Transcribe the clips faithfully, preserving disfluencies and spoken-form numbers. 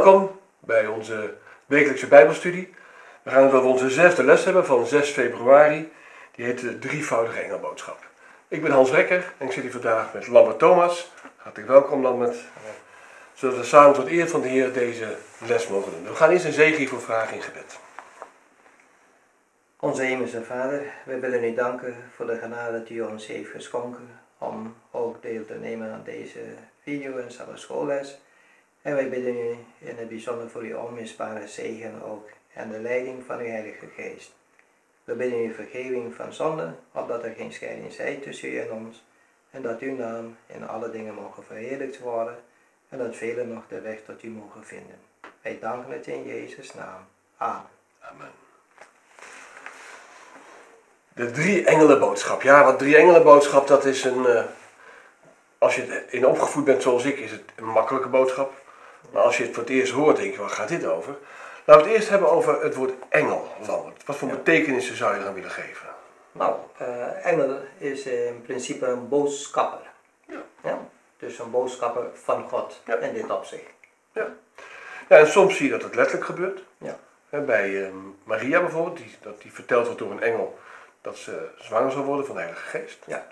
Welkom bij onze wekelijkse Bijbelstudie. We gaan het over onze zesde les hebben van zes februari. Die heet de drievoudige engelboodschap. Ik ben Hans Rekker en ik zit hier vandaag met Lambert Thomas. Hartelijk welkom Lambert. Zodat we samen tot eer van de Heer deze les mogen doen. We gaan eerst een zegen voor vragen in gebed. Onze hemelse Vader, we willen u danken voor de genade dat u ons heeft geschonken om ook deel te nemen aan deze video en schoolles. En wij bidden u in het bijzonder voor uw onmisbare zegen ook en de leiding van uw Heilige Geest. We bidden u vergeving van zonde, opdat er geen scheiding zij tussen u en ons, en dat uw naam in alle dingen mogen verheerlijkt worden, en dat velen nog de weg tot u mogen vinden. Wij danken het in Jezus' naam. Amen. Amen. De drie engelenboodschap. Ja, wat drie engelenboodschap, dat is een... Uh, als je in opgevoed bent zoals ik, is het een makkelijke boodschap. Maar als je het voor het eerst hoort, denk je, waar gaat dit over? Laten we het eerst hebben over het woord engel, Lambert. Wat voor ja. betekenissen zou je eraan willen geven? Nou, uh, engel is in principe een boodschapper. Ja. Ja? Dus een boodschapper van God ja. in dit opzicht. Ja. Ja, en soms zie je dat het letterlijk gebeurt. Ja. Bij uh, Maria bijvoorbeeld, die, dat die verteld wordt door een engel dat ze zwanger zal worden van de Heilige Geest. Ja.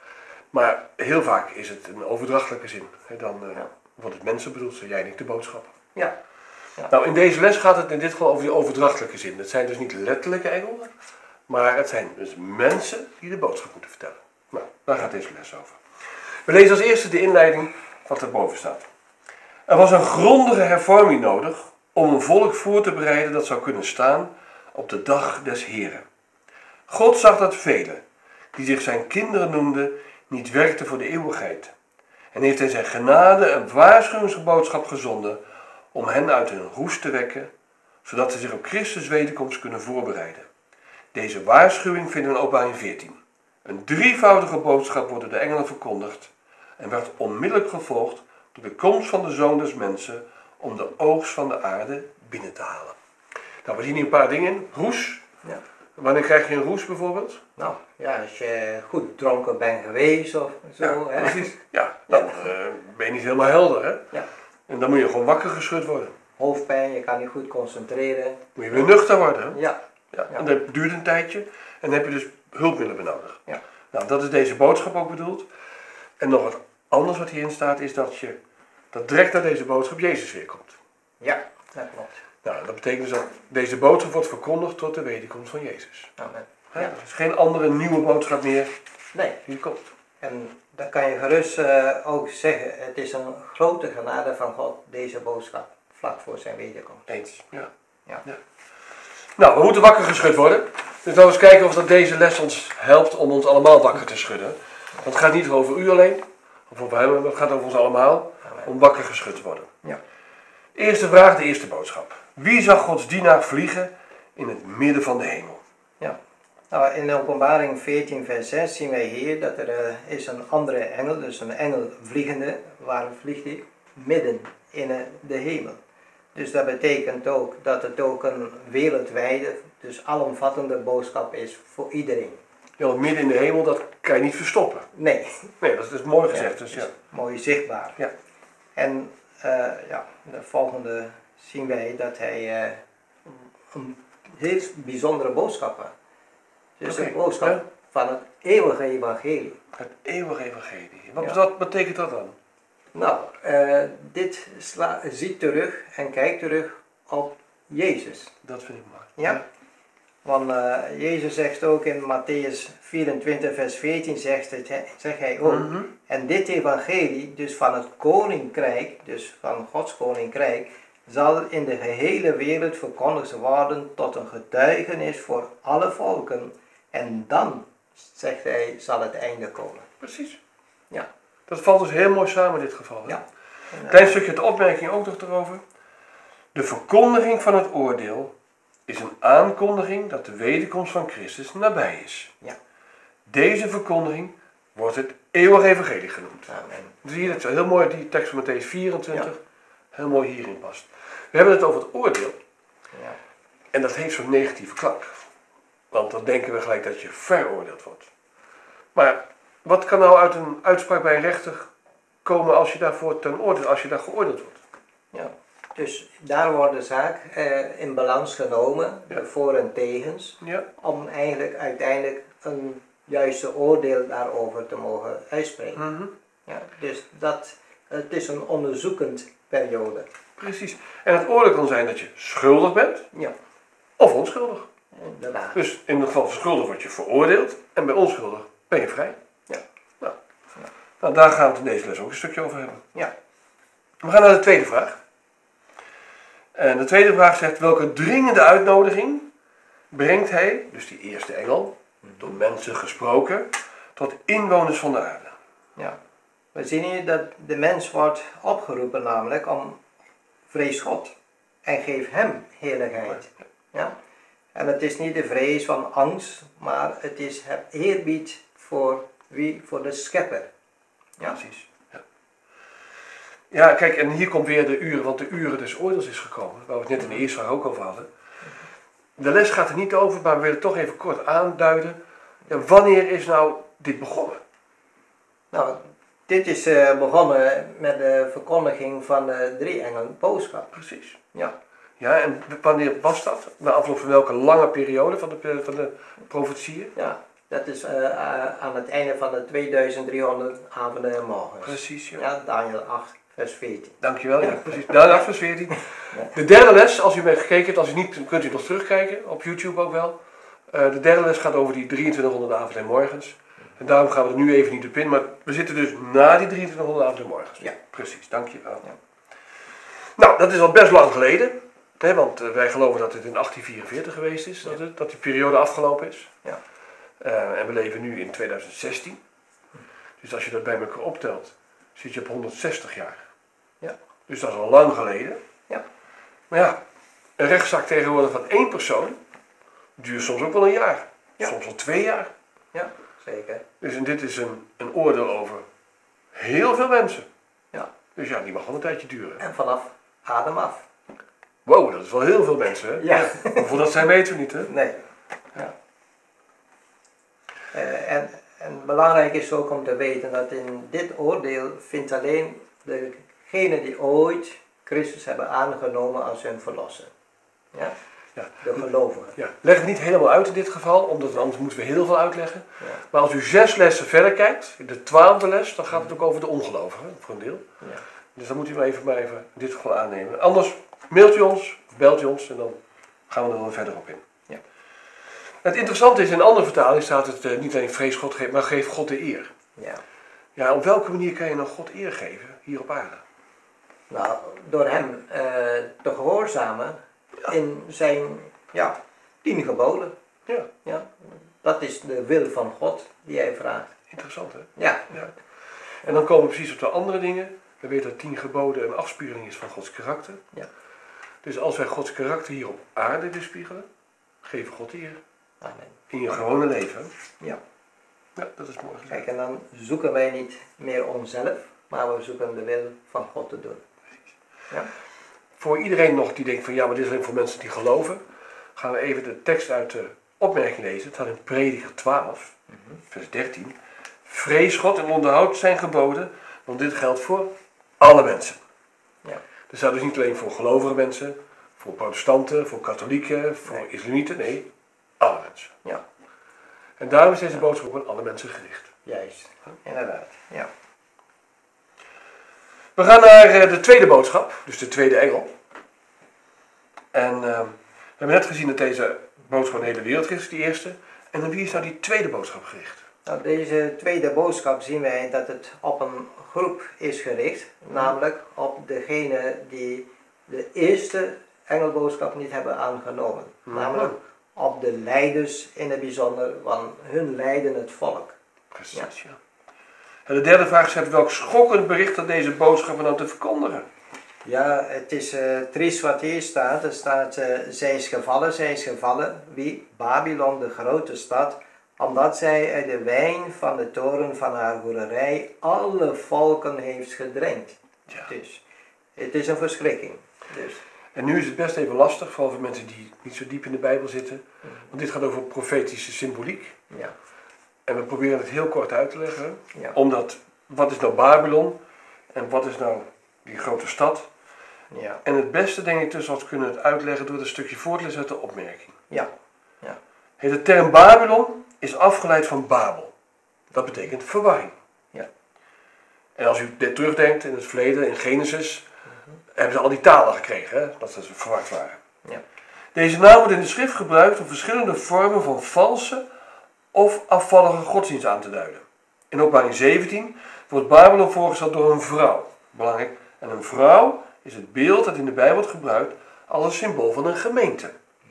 Maar heel vaak is het een overdrachtelijke zin. He, dan uh, ja. wordt het mensen bedoeld, zo jij niet de boodschap. Ja. Ja. Nou, in deze les gaat het in dit geval over die overdrachtelijke zin. Het zijn dus niet letterlijke engelen, maar het zijn dus mensen die de boodschap moeten vertellen. Nou, daar gaat deze les over. We lezen als eerste de inleiding wat erboven staat. Er was een grondige hervorming nodig om een volk voor te bereiden dat zou kunnen staan op de dag des Heren. God zag dat velen, die zich zijn kinderen noemden, niet werkten voor de eeuwigheid. En heeft hij zijn genade een waarschuwingsboodschap gezonden om hen uit hun roes te wekken, zodat ze zich op Christus wederkomst kunnen voorbereiden. Deze waarschuwing vinden we in Openbaring veertien. Een drievoudige boodschap wordt door de engelen verkondigd en werd onmiddellijk gevolgd door de komst van de Zoon des Mensen om de oogst van de aarde binnen te halen. Nou, we zien hier een paar dingen in. Roes. Ja. Wanneer krijg je een roes bijvoorbeeld? Nou, ja, als je goed dronken bent geweest of zo. Ja, hè? precies. Ja, dan ja. Uh, ben je niet helemaal helder, hè? Ja. En dan moet je gewoon wakker geschud worden. Hoofdpijn, je kan niet goed concentreren. Moet je weer nuchter worden, hè? Ja. Ja. En dat duurt een tijdje. En dan heb je dus hulpmiddelen benodigd. Ja. Nou, dat is deze boodschap ook bedoeld. En nog wat anders wat hierin staat is dat je, dat direct na deze boodschap Jezus weer komt. Ja, dat klopt. Nou, dat betekent dus dat deze boodschap wordt verkondigd tot de wederkomst van Jezus. Amen. Ja. Ja. Er is geen andere nieuwe boodschap meer nee. die komt. En dan kan je gerust uh, ook zeggen, het is een grote genade van God, deze boodschap, vlak voor zijn wederkomst. Eens. Ja. Ja. Ja. Nou, we moeten wakker geschud worden. Dus laten we eens kijken of dat deze les ons helpt om ons allemaal wakker te schudden. Want het gaat niet over u alleen, of over hem, maar het gaat over ons allemaal, Amen. om wakker geschud te worden. Ja. Eerste vraag, de eerste boodschap. Wie zag Gods dienaar vliegen in het midden van de hemel? Ja. Nou, in Openbaring veertien vers zes zien wij hier dat er uh, is een andere engel, dus een engel vliegende, waar vliegt hij? Midden in uh, de hemel. Dus dat betekent ook dat het ook een wereldwijde, dus alomvattende boodschap is voor iedereen. Ja, want midden in de hemel, dat kan je niet verstoppen. Nee. Nee, dat is, dat is mooi gezegd. Ja, dus, ja. Mooi zichtbaar. Ja. En uh, ja, de volgende zien wij dat hij uh, een heel bijzondere boodschap had. Dus Okay. een boodschap ja. van het eeuwige evangelie. Het eeuwige evangelie. Wat, Ja. wat betekent dat dan? Nou, uh, dit sla, ziet terug en kijkt terug op Jezus. Dat vind ik mooi. Ja. ja. Want uh, Jezus zegt ook in Matthäus vierentwintig vers veertien, zegt, het, zegt hij ook. Mm-hmm. En dit evangelie, dus van het koninkrijk, dus van Gods koninkrijk, zal in de gehele wereld verkondigd worden tot een getuigenis voor alle volken. En dan, zegt hij, zal het einde komen. Precies. Ja. Dat valt dus heel mooi samen in dit geval. Hè? Ja. Klein stukje de opmerking ook nog erover. De verkondiging van het oordeel is een aankondiging dat de wederkomst van Christus nabij is. Ja. Deze verkondiging wordt het eeuwige evangelie genoemd. Amen. Zie je dat zo heel mooi, die tekst van Matthäus vierentwintig, Ja. heel mooi hierin past. We hebben het over het oordeel. Ja. En dat heeft zo'n negatieve klank. Want dan denken we gelijk dat je veroordeeld wordt. Maar wat kan nou uit een uitspraak bij een rechter komen als je daarvoor ten oordeel, als je daar geoordeeld wordt? Ja. Dus daar wordt de zaak uh, in balans genomen, Ja. de voor- en tegens, Ja. om eigenlijk uiteindelijk een juiste oordeel daarover te mogen uitspreken. Mm-hmm. Ja, dus dat, het is een onderzoekend periode. Precies. En het oordeel kan zijn dat je schuldig bent Ja, of onschuldig. inderdaad. Dus in het geval van schuldig word je veroordeeld en bij onschuldig ben je vrij. Ja. Nou, Ja. nou, daar gaan we het in deze les ook een stukje over hebben. Ja. We gaan naar de tweede vraag. En de tweede vraag zegt: welke dringende uitnodiging brengt hij, dus die eerste engel, door mensen gesproken, tot inwoners van de aarde? Ja. We zien hier dat de mens wordt opgeroepen namelijk om vrees God en geef hem heerlijkheid. Ja? En het is niet de vrees van angst, maar het is het eerbied voor wie? Voor de schepper. Ja? Precies. Ja. ja, kijk, en hier komt weer de uren, want de uren des oordeels is gekomen, waar we het net in de eerste vraag ook over hadden. De les gaat er niet over, maar we willen toch even kort aanduiden. Ja, wanneer is nou dit begonnen? Nou, dit is uh, begonnen met de verkondiging van de drie engelen boodschap. Precies. Ja. Ja, en wanneer was dat? Na afloop van welke lange periode van de, van de profetieën? Ja, dat is uh, uh, aan het einde van de tweeduizend driehonderd avonden en morgens. Precies, ja. Ja, Daniel acht, vers veertien. Dankjewel, ja, precies. Daniel acht, vers veertien. De derde les, als u mee gekeken hebt, als u niet, kunt u nog terugkijken, op YouTube ook wel. Uh, de derde les gaat over die drieëntwintighonderd avonden en morgens. En daarom gaan we er nu even niet op in, maar we zitten dus na die drieëntwintighonderd avonden en morgens. Ja. Precies, dankjewel. Ja. Nou, dat is al best lang geleden. Hè, want uh, wij geloven dat het in achttien vierenveertig geweest is, dat, het, dat die periode afgelopen is. Ja. Uh, en we leven nu in tweeduizend zestien. Dus als je dat bij elkaar optelt, zit je op honderdzestig jaar. Ja. Dus dat is al lang geleden. Ja. Maar ja, een rechtszaak tegenwoordig van één persoon duurt soms ook wel een jaar. Ja. Soms wel twee jaar. Ja, zeker. Dus en dit is een, een oordeel over heel veel mensen. Ja. Dus ja, die mag wel een tijdje duren. En vanaf Adam af. Wow, dat is wel heel veel mensen, hè? Ja. Hoeveel dat zijn weten we niet, hè? Nee. Ja. Uh, en, en belangrijk is ook om te weten dat in dit oordeel vindt alleen degene die ooit Christus hebben aangenomen als hun verlosser. Ja? Ja. De gelovigen. Ja. Leg het niet helemaal uit in dit geval, omdat anders moeten we heel veel uitleggen. Ja. Maar als u zes lessen verder kijkt, de twaalfde les, dan gaat het ook over de ongelovigen, voor een deel. Ja. Dus dan moet u maar even, maar even in dit geval aannemen. Anders mailt u ons, of belt u ons en dan gaan we er dan verder op in. Ja. Het interessante is, in een andere vertaling staat het uh, niet alleen vrees God, maar geef God de eer. Ja. Ja, op welke manier kan je nou God eer geven hier op aarde? Nou, door hem uh, te gehoorzamen Ja. in zijn ja, tien geboden. Ja, Ja. Dat is de wil van God die hij vraagt. interessant hè? Ja. Ja. En dan komen we precies op de andere dingen. We weten dat tien geboden een afspiegeling is van Gods karakter. Ja. Dus als wij Gods karakter hier op aarde weerspiegelen, geven God eer. Amen. In je gewone leven. Ja. Ja, dat is mooi gezegd. Kijk, en dan zoeken wij niet meer onszelf, maar we zoeken de wil van God te doen. Ja? Voor iedereen nog die denkt van ja, maar dit is alleen voor mensen die geloven, gaan we even de tekst uit de opmerking lezen. Het staat in Prediker twaalf, Mm-hmm. vers dertien. Vrees God en onderhoud zijn geboden, want dit geldt voor alle mensen. Ja. Dus dat is niet alleen voor gelovige mensen, voor protestanten, voor katholieken, voor Nee. islamieten, nee, alle mensen. Ja. En daarom is deze boodschap ook aan alle mensen gericht. Juist, inderdaad. Ja. We gaan naar de tweede boodschap, dus de tweede engel. En uh, we hebben net gezien dat deze boodschap aan de hele wereld is, die eerste. En aan wie is nou die tweede boodschap gericht? Nou, deze tweede boodschap zien wij dat het op een groep is gericht, namelijk op degene die de eerste engelboodschap niet hebben aangenomen. Mhm. Namelijk op de leiders in het bijzonder, want hun leiden het volk. Precies, ja. ja. En de derde vraag zegt, welk schokkend bericht dat deze boodschap nou te verkondigen? Ja, het is uh, triest wat hier staat. Er staat, uh, zij is gevallen, zij is gevallen. Wie? Babylon, de grote stad, omdat zij uit de wijn van de toren van haar hoererij alle volken heeft gedrenkt. Ja. Dus het is een verschrikking. Dus. En nu is het best even lastig, vooral voor mensen die niet zo diep in de Bijbel zitten. Want dit gaat over profetische symboliek. Ja. En we proberen het heel kort uit te leggen. Ja. Omdat, wat is nou Babylon? En wat is nou die grote stad? Ja. En het beste denk ik dus als we kunnen het uitleggen door een stukje voor te lezen uit de opmerking. Ja. Ja. Hey, de term Babylon is afgeleid van Babel. Dat betekent verwarring. Ja. En als u dit terugdenkt in het verleden, in Genesis, mm-hmm. hebben ze al die talen gekregen, hè? Dat ze verward waren. Ja. Deze naam wordt in de schrift gebruikt om verschillende vormen van valse of afvallige godsdienst aan te duiden. In Openbaring zeventien wordt Babylon voorgesteld door een vrouw. Belangrijk. En een vrouw is het beeld dat in de Bijbel wordt gebruikt als een symbool van een gemeente.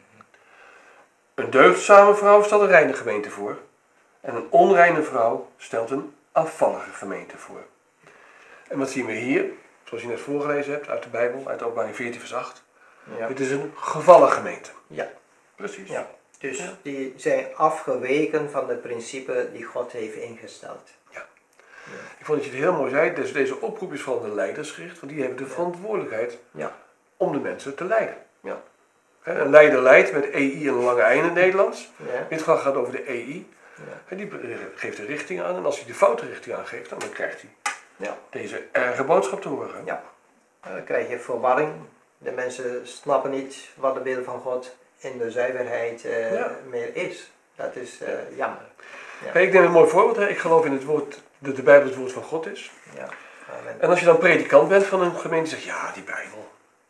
Een deugdzame vrouw stelt een reine gemeente voor. En een onreine vrouw stelt een afvallige gemeente voor. En wat zien we hier? Zoals je net voorgelezen hebt uit de Bijbel, uit Openbaring veertien vers acht. Ja. Dit is een gevallen gemeente. Ja. Precies. Ja. Dus ja. die zijn afgeweken van de principe die God heeft ingesteld. Ja. Ja. Ik vond dat je het heel mooi zei. Dus deze oproep is van de leiders gericht, want die hebben de verantwoordelijkheid ja. om de mensen te leiden. Ja. Een leider leidt met E I en een lange ei in het Nederlands. Ja. Dit geval gaat over de E I. Ja. En die geeft de richting aan. En als hij de foute richting aangeeft, dan krijgt hij ja. deze erge boodschap te horen. Ja. Dan krijg je verwarring. De mensen snappen niet wat de wil van God in de zuiverheid uh, ja. meer is. Dat is uh, jammer. Ja. Hey, ik neem een mooi voorbeeld. Hè. Ik geloof in het woord, dat de Bijbel het woord van God is. Ja. Amen. En als je dan predikant bent van een gemeente, zeg je, ja, die Bijbel.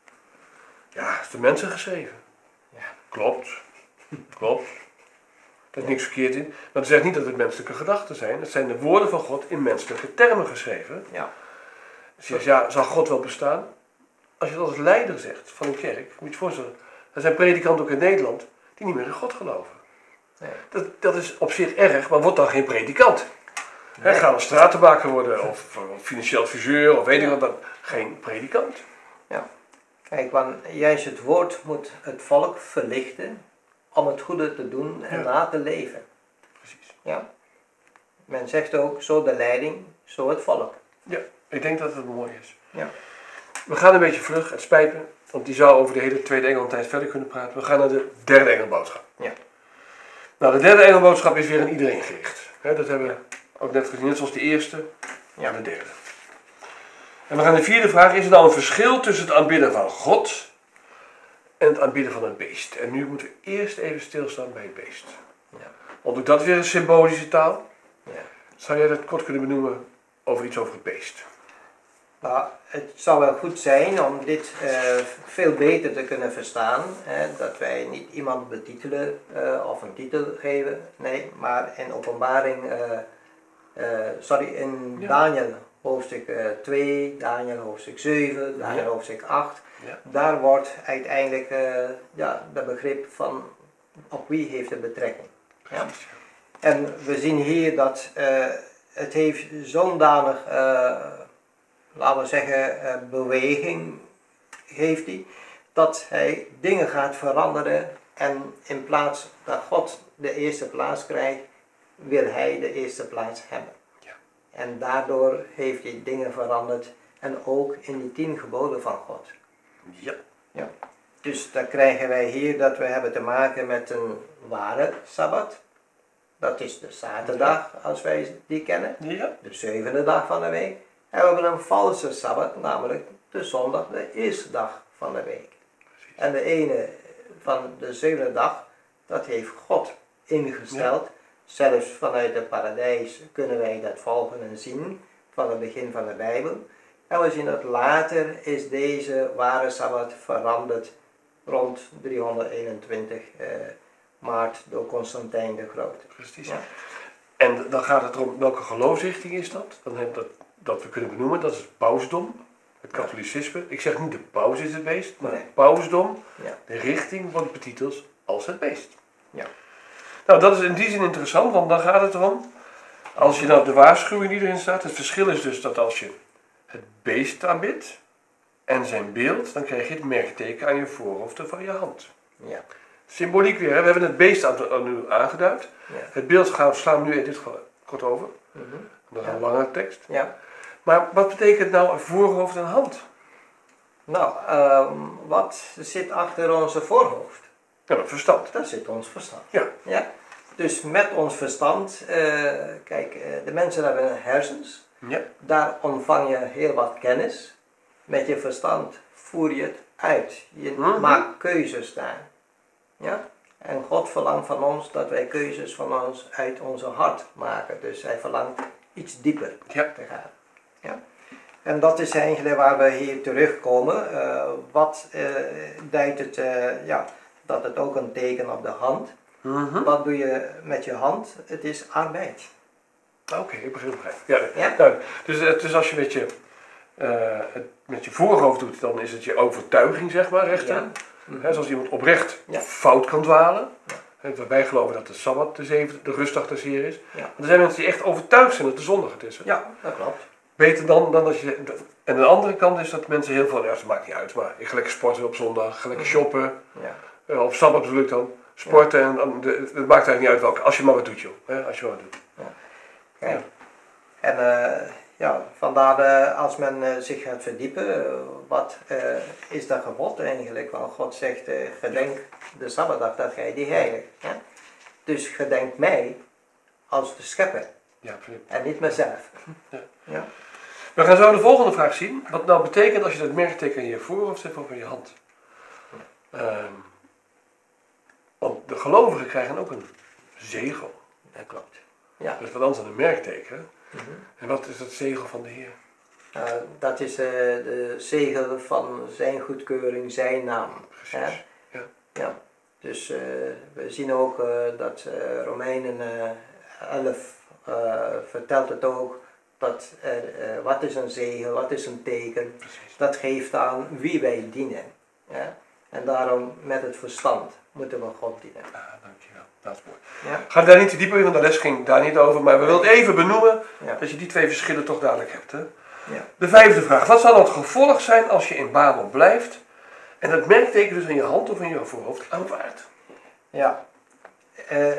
Ja, is door mensen geschreven. Ja. Klopt. Klopt. Daar is niks verkeerd in. Maar dat zegt niet dat het menselijke gedachten zijn. Het zijn de woorden van God in menselijke termen geschreven. Ja. Dus je zegt, ja, zal God wel bestaan? Als je dat als leider zegt van een kerk, moet je je voorstellen, er zijn predikanten ook in Nederland die niet meer in God geloven. Nee. Dat, dat is op zich erg, maar word dan geen predikant. Nee. He, ga een stratenbaker worden, of, of financieel adviseur, of weet ik wat, dan geen predikant. Ja. Kijk, want juist het woord moet het volk verlichten om het goede te doen en ja. na te leven. Precies. Ja. Men zegt ook, zo de leiding, zo het volk. Ja, ik denk dat het mooi is. Ja. We gaan een beetje vlug, het spijt me, want die zou over de hele tweede engeltijd verder kunnen praten. We gaan naar de derde engelboodschap. Ja. Nou, de derde engelboodschap is weer aan iedereen gericht. He, dat hebben we ook net gezien, net zoals de eerste ja. en de derde. En we gaan de vierde vraag, is er nou een verschil tussen het aanbidden van God en het aanbidden van een beest? En nu moeten we eerst even stilstaan bij het beest. Ja. Want ook dat weer een symbolische taal. Ja. Zou jij dat kort kunnen benoemen over iets over het beest? Nou, het zou wel goed zijn om dit uh, veel beter te kunnen verstaan. Hè, dat wij niet iemand betitelen uh, of een titel geven. Nee, maar in openbaring, uh, uh, sorry, in ja. Daniel hoofdstuk uh, twee, Daniel hoofdstuk zeven, Daniel ja. hoofdstuk acht. Ja. Daar wordt uiteindelijk uh, ja, de begrip van op wie heeft de betrekking. Ja. En we zien hier dat uh, het heeft zo'n danig... Uh, laten we zeggen, uh, beweging heeft hij, dat hij dingen gaat veranderen en in plaats dat God de eerste plaats krijgt, wil hij de eerste plaats hebben. Ja. En daardoor heeft hij dingen veranderd en ook in die tien geboden van God. Ja. Ja. Dus dan krijgen wij hier dat we hebben te maken met een ware Sabbat. Dat is de zaterdag, als wij die kennen, ja. de zevende dag van de week. En we hebben een valse Sabbat, namelijk de zondag, de eerste dag van de week. Precies. En de ene van de zevende dag, dat heeft God ingesteld. Ja. Zelfs vanuit het paradijs kunnen wij dat volgen en zien, van het begin van de Bijbel. En we zien dat later is deze ware Sabbat veranderd rond driehonderdeenentwintig eh, maart door Constantijn de Grote. Precies. Ja. En dan gaat het om welke geloofsrichting is dat? Dan heb dat, dat we kunnen benoemen, dat is het pausdom, het katholicisme. Ik zeg niet de paus is het beest, maar nee. Het pausdom, ja. De richting wordt betiteld als het beest. Ja. Nou, dat is in die zin interessant, want dan gaat het erom, als je nou de waarschuwing die erin staat, het verschil is dus dat als je het beest aanbidt en zijn beeld, dan krijg je het merkteken aan je voorhoofd of van je hand. Ja. Symboliek weer, hè? We hebben het beest aan, aan u aangeduid. Ja. Het beeld gaan we slaan we nu in dit geval kort over. Mm-hmm. Dat is ja. een lange tekst. Ja. Maar wat betekent nou voorhoofd en hand? Nou, um, wat zit achter onze voorhoofd? Ja, dat verstand. Dat zit ons verstand. Ja. Ja. Dus met ons verstand, uh, kijk, uh, de mensen hebben hersens. Ja. Daar ontvang je heel wat kennis. met je verstand voer je het uit. Je Mhm. maakt keuzes daar. Ja? En God verlangt van ons dat wij keuzes van ons uit onze hart maken. Dus hij verlangt iets dieper Ja. te gaan. Ja? En dat is eigenlijk waar we hier terugkomen. Uh, wat uh, duidt het, uh, ja, dat het ook een teken op de hand. Mhm. Wat doe je met je hand? Het is arbeid. Oké, okay, ik begrijp het. Ja, Ja? nou, dus, dus als je met je, uh, het met je voorhoofd doet, dan is het je overtuiging, zeg maar, recht. Ja. Mm-hmm. He, zoals iemand oprecht ja. fout kan dwalen. Ja. He, wij geloven dat de Sabbat de, zevende, de rustdag des Heer is. Ja. Maar er zijn mensen die echt overtuigd zijn dat de zondag het is. Hè? Ja, dat klopt. Beter dan, dan dat je... En aan de andere kant is dat mensen heel veel... Ja, dat maakt niet uit, maar ik ga lekker sporten op zondag, ga lekker shoppen. Ja. Uh, op Sabbat bedoel ik dan. Sporten, ja. en, en de, het maakt eigenlijk niet uit welke. Als je maar wat doet, joh. He, als je maar wat doet. Ja. Kijk. Ja. En uh, ja, vandaar uh, als men uh, zich gaat verdiepen, uh, wat uh, is dat gebod eigenlijk? Want God zegt, uh, gedenk de Sabbatdag dat gij die heiligt. Ja? Dus gedenk mij als de schepper. Ja, absoluut. En niet mezelf. Ja. Ja? We gaan zo de volgende vraag zien. Wat nou betekent als je dat merkteken in je voorhoofd hebt of in je hand. Um, want de gelovigen krijgen ook een zegel. Dat klopt. Ja. Dat is wat anders dan een merkteken. Mm-hmm. En wat is dat zegel van de Heer? Uh, dat is uh, de zegel van zijn goedkeuring, zijn naam. Precies. Ja? Ja. Ja. Dus uh, we zien ook uh, dat uh, Romeinen uh, elf uh, vertelt het ook. Dat er, uh, wat is een zegel, wat is een teken. Precies. Dat geeft aan wie wij dienen. Ja? En daarom met het verstand moeten we God dienen. Ah, dankjewel. Dat is mooi. Ja? Ga daar niet te diep in, want de les ging daar niet over. Maar we willen even benoemen ja. dat je die twee verschillen toch duidelijk hebt. Hè? Ja. De vijfde vraag. Wat zal het gevolg zijn als je in Babel blijft en het merkteken dus in je hand of in je voorhoofd aanvaardt? Ja. Uh,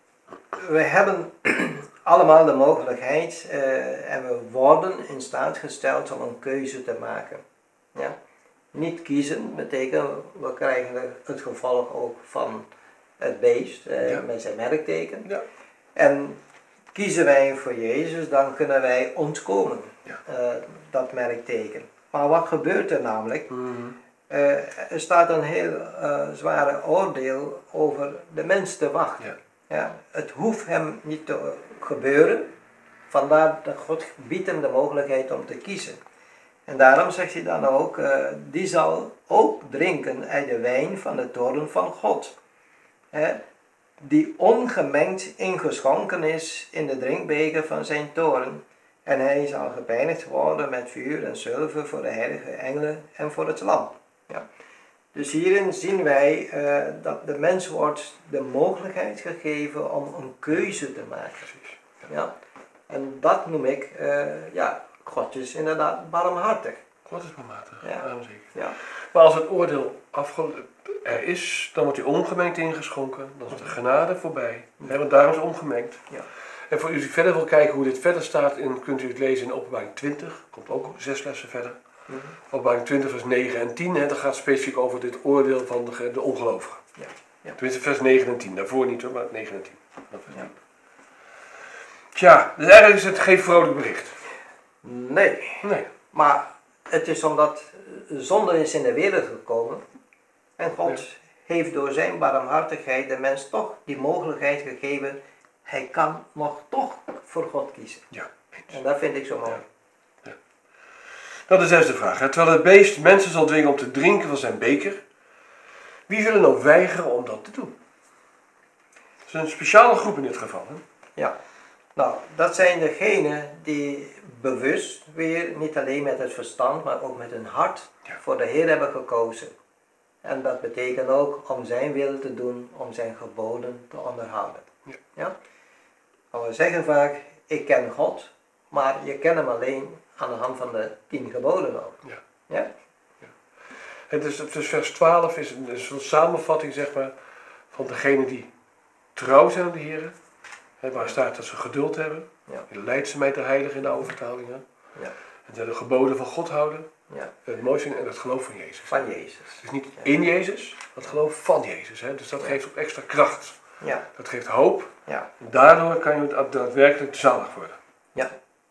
we hebben allemaal de mogelijkheid uh, en we worden in staat gesteld om een keuze te maken. Ja? Niet kiezen betekent, we krijgen het gevolg ook van het beest uh, ja. met zijn merkteken. Ja. En kiezen wij voor Jezus, dan kunnen wij ontkomen, ja. uh, dat merkteken. Maar wat gebeurt er namelijk? Mm-hmm. uh, er staat een heel uh, zware oordeel over de mens te wachten. Ja. Ja, het hoeft hem niet te gebeuren, vandaar dat God biedt hem de mogelijkheid om te kiezen. En daarom zegt hij dan ook, uh, die zal ook drinken uit de wijn van de toorn van God. Hè, die ongemengd ingeschonken is in de drinkbeker van zijn toorn. En hij zal gepijnigd worden met vuur en zilver voor de heilige engelen en voor het lam. Ja. Dus hierin zien wij uh, dat de mens wordt de mogelijkheid gegeven om een keuze te maken. Precies. Ja. Ja. En dat noem ik, uh, ja, God is inderdaad barmhartig. God is barmhartig, ja. Ja, zeker. Ja. Maar als het oordeel afgelopen er is, dan wordt hij ongemengd ingeschonken. Dan is de genade voorbij. Ja, want daarom is het ongemengd. Ja. En voor u die verder wil kijken hoe dit verder staat, in, kunt u het lezen in Openbaring twintig. Komt ook zes lessen verder. Mm-hmm. Openbaring twintig vers negen en tien. Hè, dat gaat specifiek over dit oordeel van de, de ongelovigen. Ja. Ja. Tenminste vers negen en tien. Daarvoor niet hoor, maar negen en tien. Ja. Tja, dus eigenlijk is het geen vrolijk bericht. Nee. Nee. Maar het is omdat zonde is in de wereld gekomen. En God ja. heeft door zijn barmhartigheid de mens toch die mogelijkheid gegeven. Hij kan nog toch voor God kiezen. Ja. En dat vind ik zo mooi. Ja. Ja. Nou, de zesde vraag. Hè. Terwijl het beest mensen zal dwingen om te drinken van zijn beker. Wie zullen nou weigeren om dat te doen? Dat is een speciale groep in dit geval. Hè? Ja. Nou, dat zijn degenen die bewust weer, niet alleen met het verstand, maar ook met hun hart ja. voor de Heer hebben gekozen. En dat betekent ook om zijn wil te doen, om zijn geboden te onderhouden. Ja. Ja? Maar we zeggen vaak, ik ken God, maar je kent hem alleen aan de hand van de tien geboden ook. Ja. Ja? Ja. Het is, het is vers twaalf is een, is een samenvatting zeg maar, van degenen die trouw zijn aan de Heer. He, waar staat dat ze geduld hebben. Ja. Leidt ze mij te heilig in de oude vertalingen. Ja. En ze de geboden van God houden. Ja. Het mooiste en het geloof van Jezus. Van Jezus. Dus niet ja. in Jezus, het geloof van Jezus. Hè. Dus dat ja. geeft ook extra kracht. Ja. Dat geeft hoop. Ja. En daardoor kan je daadwerkelijk zalig worden. Ja.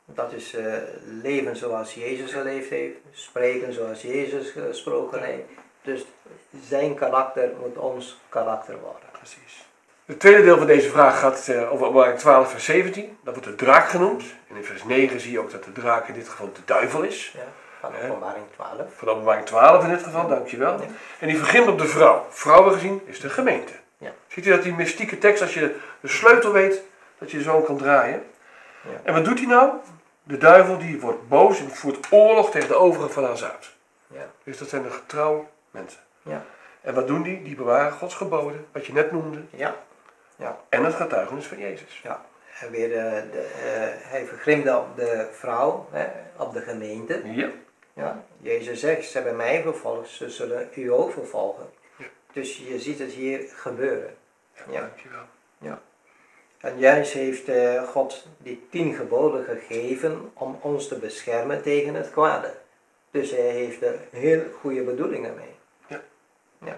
Dat is uh, leven zoals Jezus geleefd heeft, spreken zoals Jezus gesproken heeft. Dus zijn karakter moet ons karakter worden. Precies. Het tweede deel van deze vraag gaat uh, over Openbaring twaalf vers zeventien. Dat wordt de draak genoemd. En in vers negen zie je ook dat de draak in dit geval de duivel is. Ja, van Openbaring twaalf. Van Openbaring twaalf in dit geval, dankjewel. Ja. En die begint op de vrouw. Vrouwen gezien is de gemeente. Ja. Ziet u dat die mystieke tekst, als je de sleutel weet, dat je zo kan draaien. Ja. En wat doet hij nou? De duivel die wordt boos en voert oorlog tegen de overigen van haar uit. Ja. Dus dat zijn de getrouwe mensen. Ja. En wat doen die? Die bewaren Gods geboden, wat je net noemde. Ja. Ja. En het getuigenis van Jezus. Ja. En weer de, de, uh, hij vergrimde op de vrouw, hè, op de gemeente. Ja. Ja. Jezus zegt, ze hebben mij vervolgd, ze zullen u ook vervolgen. Ja. Dus je ziet het hier gebeuren. Ja, ja. Dankjewel. Ja. En juist heeft uh, God die tien geboden gegeven om ons te beschermen tegen het kwade. Dus hij heeft er heel goede bedoelingen mee. Ja. Ja.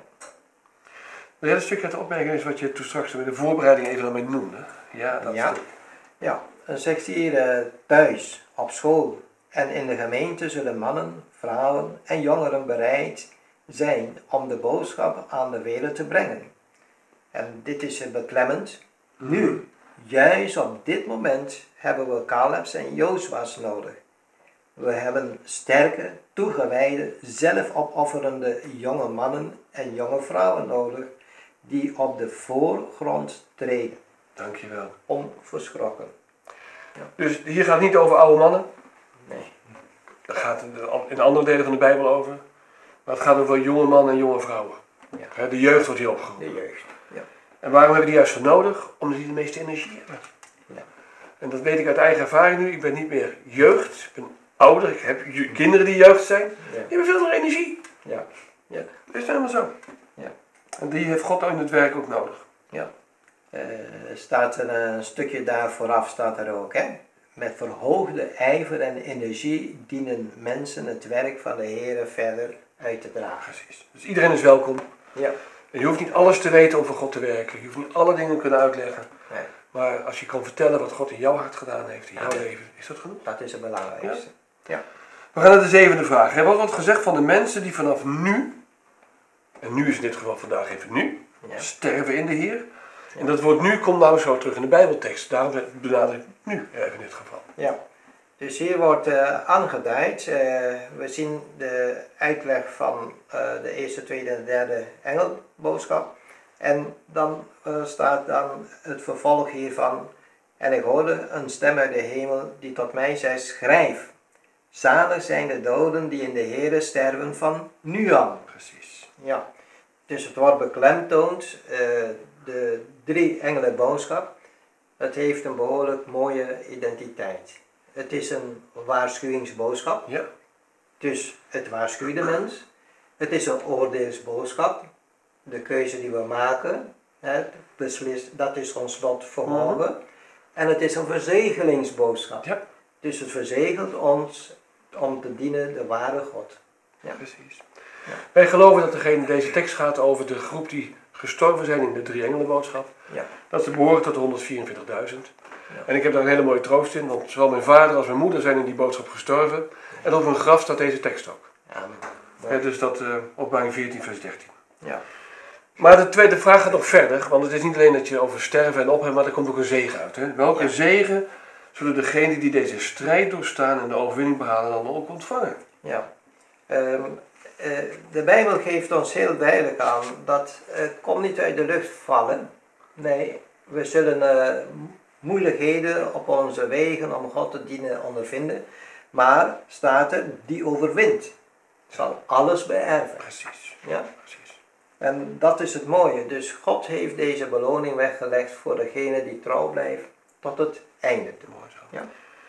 Het hele stukje uit de opmerking is wat je toen straks in de voorbereiding even aan mij noemde. Ja, dat ja. is het. Ja, dan zegt hij hier uh, thuis, op school en in de gemeente zullen mannen, vrouwen en jongeren bereid zijn om de boodschap aan de wereld te brengen. En dit is beklemmend. Nu, juist op dit moment hebben we Caleb's en Jozua's nodig. We hebben sterke, toegewijde, zelfopofferende jonge mannen en jonge vrouwen nodig die op de voorgrond treden. Dankjewel. Onverschrokken. Ja. Dus hier gaat het niet over oude mannen. Nee. Dat gaat in de andere delen van de Bijbel over. Maar het gaat over jonge mannen en jonge vrouwen. Ja. De jeugd wordt hier opgeroepen. De jeugd, ja. En waarom hebben die juist voor nodig? Omdat die de meeste energie hebben. Ja. En dat weet ik uit eigen ervaring nu. Ik ben niet meer jeugd. Ik ben ouder. Ik heb kinderen die jeugd zijn. Ja. Die hebben veel meer energie. Ja. Ja. Dat is helemaal zo. Ja. En die heeft God in het werk ook nodig. Ja. Uh, staat er een stukje daar vooraf staat er ook, hè? Met verhoogde ijver en energie dienen mensen het werk van de Heer verder uit te dragen. Precies. Dus iedereen is welkom. Ja. En je hoeft niet alles te weten om voor God te werken. Je hoeft niet alle dingen te kunnen uitleggen. Nee. Maar als je kan vertellen wat God in jouw hart gedaan heeft, in jouw ja. leven, is dat genoeg? Dat is het belangrijkste. Ja. Ja. We gaan naar de zevende vraag. Er wordt gezegd van de mensen die vanaf nu, en nu is in dit geval vandaag even nu, ja. sterven in de Heer. Ja. En dat woord nu komt nou zo terug in de Bijbeltekst. Daarom benadruk ik nu even in dit geval. Ja. Dus hier wordt uh, aangeduid, uh, we zien de uitleg van uh, de eerste, tweede en derde engelboodschap. En dan uh, staat dan het vervolg hiervan. En ik hoorde een stem uit de hemel die tot mij zei, schrijf. Zalig zijn de doden die in de Heere sterven van nu aan. Precies. Ja. Dus het wordt beklemtoond, uh, de drie engelenboodschap. Het heeft een behoorlijk mooie identiteit. Het is een waarschuwingsboodschap. Ja. Dus het waarschuwt de mens. Het is een oordeelsboodschap. De keuze die we maken, hè, beslist, dat is ons lot vermogen. Mm-hmm. En het is een verzegelingsboodschap. Ja. Dus het verzegelt ons om te dienen de ware God. Ja. Precies. Ja. Wij geloven dat degene deze tekst gaat over de groep die gestorven zijn in de drie engelenboodschap. Ja. Dat ze behoren tot de honderdvierentwintigduizend. Ja. En ik heb daar een hele mooie troost in, want zowel mijn vader als mijn moeder zijn in die boodschap gestorven. Ja. En op hun graf staat deze tekst ook. Ja, ja, dus dat uh, Openbaring veertien vers dertien. Ja. Maar de tweede vraag gaat nog verder, want het is niet alleen dat je over sterven en opheffen, maar er komt ook een zegen uit. Hè? Welke ja. zegen zullen degenen die deze strijd doorstaan en de overwinning behalen dan ook ontvangen? Ja. Um, uh, de Bijbel geeft ons heel duidelijk aan dat het komt niet uit de lucht vallen. Nee, we zullen uh, moeilijkheden op onze wegen om God te dienen ondervinden. Maar staat er, die overwint, zal alles beërven. Precies. Ja? Precies. En dat is het mooie. Dus God heeft deze beloning weggelegd voor degene die trouw blijft tot het einde toe. Mooi zo. Ja?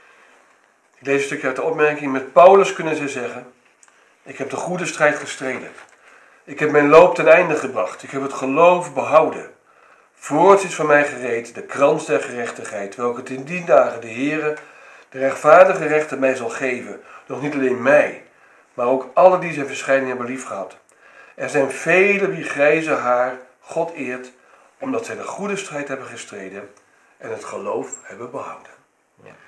Ik lees een stukje uit de opmerking. Met Paulus kunnen ze zeggen, ik heb de goede strijd gestreden. Ik heb mijn loop ten einde gebracht. Ik heb het geloof behouden. Voorts is voor mij gereed de krans der gerechtigheid, welke ten die dagen de Heere, de rechtvaardige rechter, mij zal geven. Nog niet alleen mij, maar ook alle die zijn verschijning hebben liefgehad. Er zijn velen wie grijze haar God eert, omdat zij de goede strijd hebben gestreden en het geloof hebben behouden. Ja.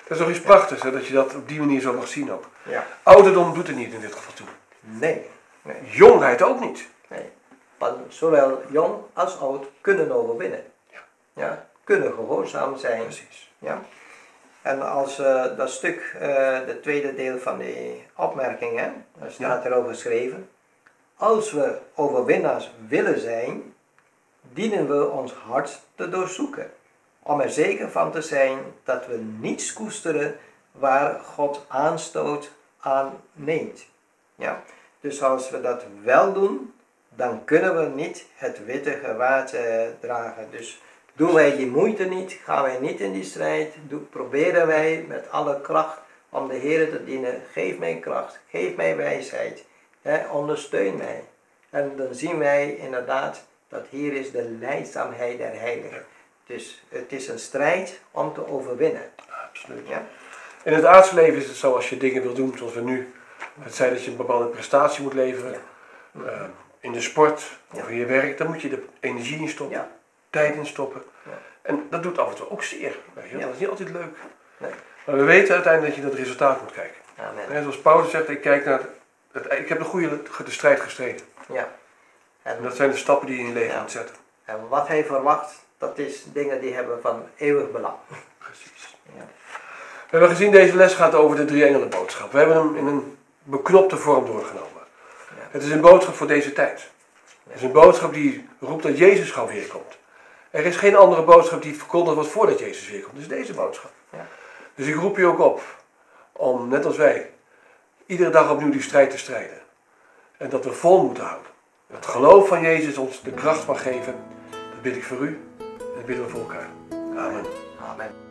Dat is toch iets prachtigs, hè, dat je dat op die manier zo mag zien ook. Ja. Ouderdom doet er niet in dit geval toe. Nee. nee. Jongheid ook niet. nee. Want zowel jong als oud kunnen overwinnen. Ja. Ja. Kunnen gehoorzaam zijn. Precies. Ja. En als uh, dat stuk, uh, de tweede deel van die opmerking, hè, daar staat Ja. erover geschreven. Als we overwinnaars willen zijn, dienen we ons hart te doorzoeken. Om er zeker van te zijn dat we niets koesteren waar God aanstoot aan neemt. Ja? Dus als we dat wel doen, dan kunnen we niet het witte gewaad uh, dragen. Dus doen wij die moeite niet, gaan wij niet in die strijd, doen, proberen wij met alle kracht om de Heer te dienen. Geef mij kracht, geef mij wijsheid, hè, ondersteun mij. En dan zien wij inderdaad dat hier is de leidzaamheid der heiligen. Dus het is een strijd om te overwinnen. Absoluut. Ja? In het aardse leven is het zo, als je dingen wil doen zoals we nu, het zij dat je een bepaalde prestatie moet leveren, Ja. uh, in de sport Ja. of in je werk, dan moet je de energie in stoppen, Ja. tijd in stoppen. Ja. En dat doet af en toe ook zeer. Weet je? Ja. Dat is niet altijd leuk. Nee. Maar we weten uiteindelijk dat je naar het resultaat moet kijken. Amen. En zoals Paulus zegt, ik kijk naar het, het, ik heb de goede de strijd gestreden. Ja. En, En dat zijn de stappen die je in je leven Ja. moet zetten. en wat hij verwacht, dat is dingen die hebben van eeuwig belang. Precies. Ja. We hebben gezien, deze les gaat over de drie engelenboodschap. We hebben hem in een beknopte vorm doorgenomen. Ja. Het is een boodschap voor deze tijd. Het is een boodschap die roept dat Jezus gauw weerkomt. Er is geen andere boodschap die verkondigd wordt voordat Jezus weerkomt. Dus deze boodschap. Ja. Dus ik roep je ook op om, net als wij, iedere dag opnieuw die strijd te strijden. En dat we vol moeten houden. Het geloof van Jezus ons de kracht mag geven. Dat bid ik voor u en dat bidden we voor elkaar. Amen. Amen.